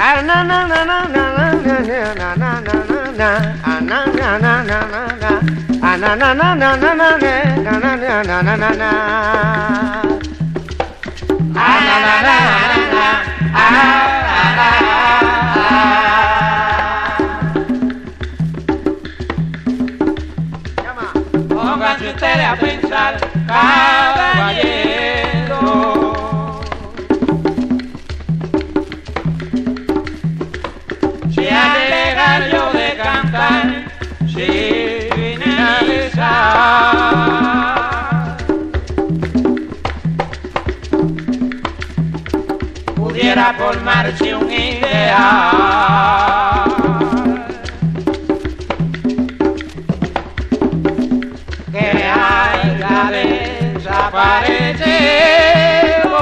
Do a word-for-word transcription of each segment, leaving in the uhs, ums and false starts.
Pónganse ustedes a pensar, caballero, si ha de dejar yo de cantar sin finalizar, pudiera formarse un ideal que haya desaparecido.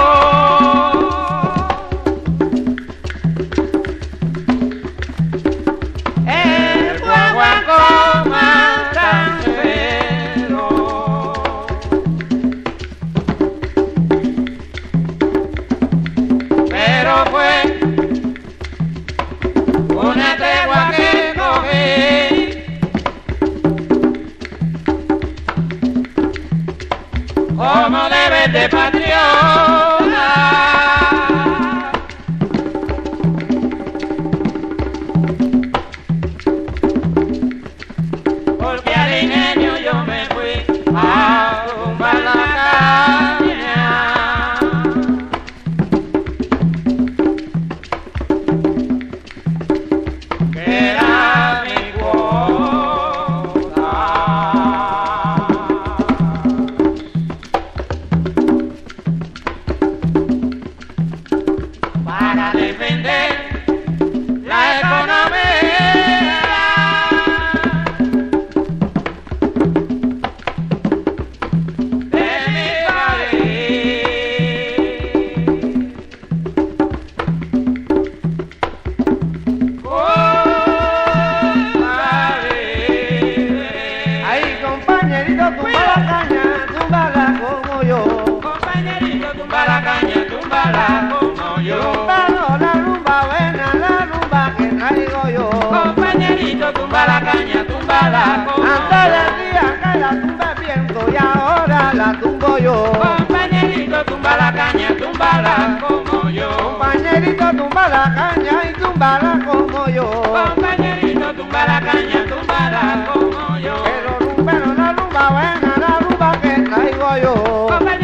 El Guaguanco Matancero, pero fue una tregua que cogí como deber de patriota, porque al ingenio yo me fui a tumbar la caña, que era mi cuota. Para defender la economía de mi país. Ahí, compañerito, tumba la caña, túmbala como yo. Compañerito, tumba la caña, túmbala como yo. Túmbalo, la rumba buena, la rumba que traigo yo. Compañerito, tumba la caña, túmbala como Antes yo. del día que la tumba el viento y ahora la tumbo yo. Compañerito, tumba la caña, túmbala como yo. Compañerito, tumba la caña y túmbala como yo. Compañerito, tumba la caña, túmbala como yo. Pero rumbero, la rumba buena, la rumba que traigo yo. Compañerito,